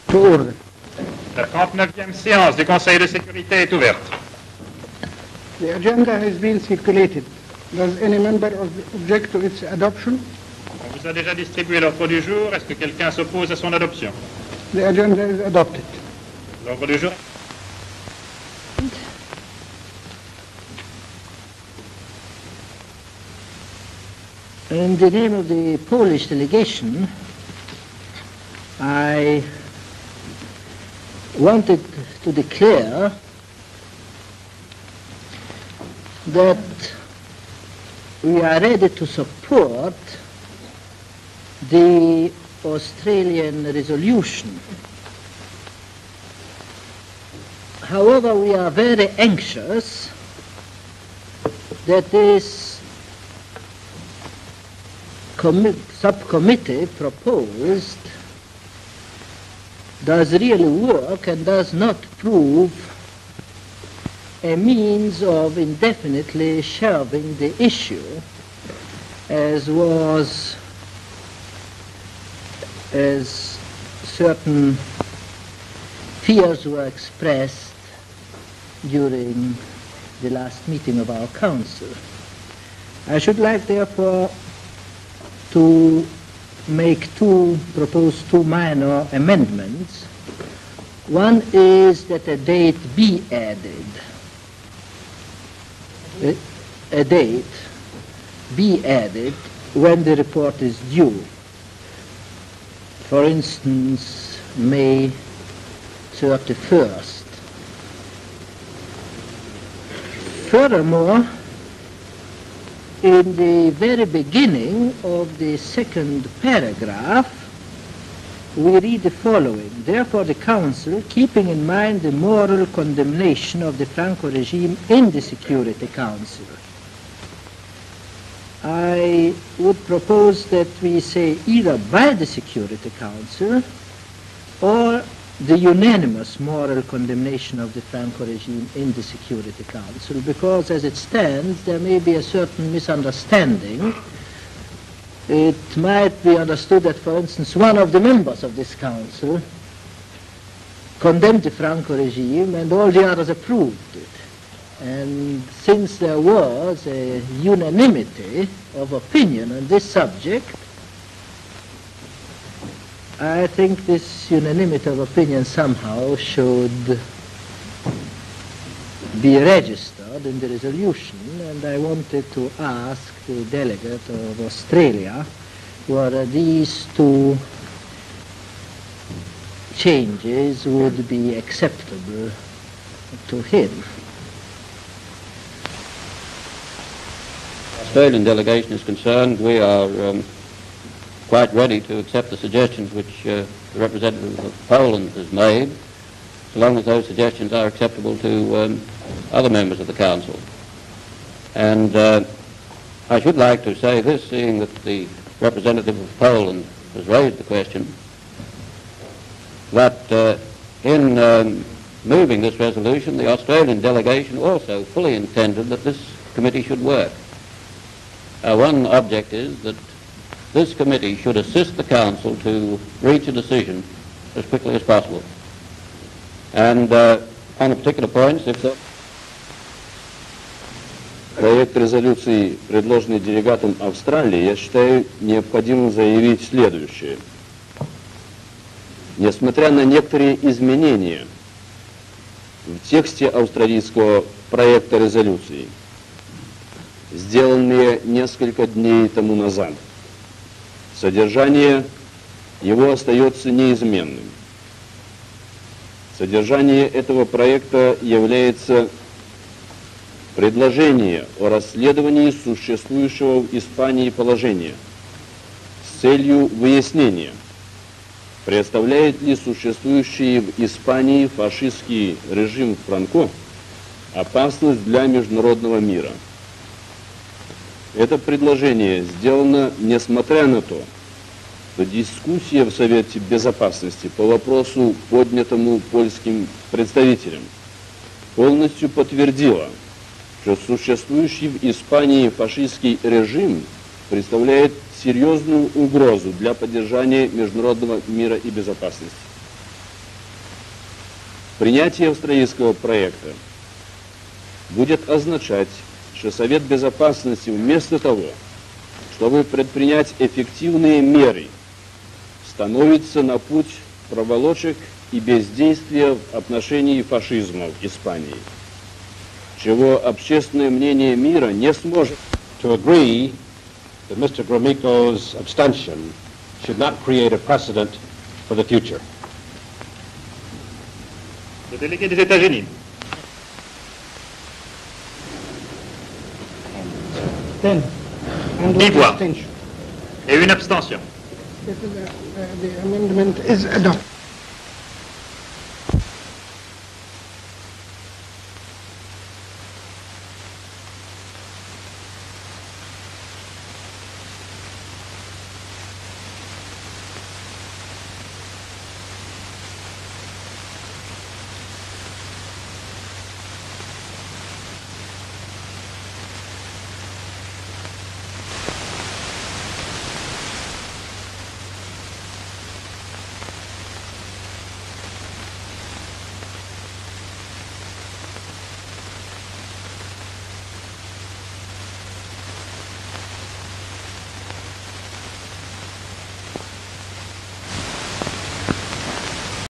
To order. La 39e séance du Conseil de sécurité est ouverte. The agenda has been circulated. Does any member object to its adoption? On vous a déjà distribué l'ordre du jour. Est-ce que quelqu'un s'oppose à son adoption? The agenda is adopted. L'ordre du jour. In the name of the Polish delegation, I wanted to declare that we are ready to support the Australian resolution. However, we are very anxious that this subcommittee proposed does really work and does not prove a means of indefinitely shelving the issue, as certain fears were expressed during the last meeting of our council. I should like, therefore, to propose two minor amendments. One is that a date be added. A date be added when the report is due. For instance, May 31st. Furthermore, in the very beginning of the second paragraph, we read the following: therefore the Council, keeping in mind the moral condemnation of the Franco Regime in the Security Council. I would propose that we say either by the Security Council or the unanimous moral condemnation of the Franco Regime in the Security Council, because as it stands, there may be a certain misunderstanding. It might be understood that, for instance, one of the members of this council condemned the Franco Regime and all the others approved it. And since there was a unanimity of opinion on this subject, I think this unanimity of opinion somehow should be registered in the resolution, and I wanted to ask the delegate of Australia whether these two changes would be acceptable to him. Australian delegation is concerned, we are quite ready to accept the suggestions which the representative of Poland has made, so long as those suggestions are acceptable to other members of the Council. And I should like to say this, seeing that the representative of Poland has raised the question, that in moving this resolution, the Australian delegation also fully intended that this committee should work. One object is that this committee should assist the Council to reach a decision as quickly as possible. And on the particular points, if the проект резолюции, предложенный делегатом Австралии, я считаю необходимым заявить следующее. Несмотря на некоторые изменения в тексте австралийского проекта резолюции, сделанные несколько дней тому назад, содержание его остается неизменным. Содержание этого проекта является предложение о расследовании существующего в Испании положения с целью выяснения, представляет ли существующий в Испании фашистский режим Франко опасность для международного мира. Это предложение сделано несмотря на то, что дискуссия в Совете Безопасности по вопросу, поднятому польским представителем, полностью подтвердила, что существующий в Испании фашистский режим представляет серьезную угрозу для поддержания международного мира и безопасности. Принятие австралийского проекта будет означать, что Совет Безопасности вместо того, чтобы предпринять эффективные меры, становится на путь проволочек и бездействия в отношении фашизма в Испании, чего общественное мнение мира не сможет. To agree that Mr. Gromyko's abstention should not create a precedent for the future. Le délégué des États-Unis. Then, and 10 one voix. abstention. Et une abstention. The amendment is adopted.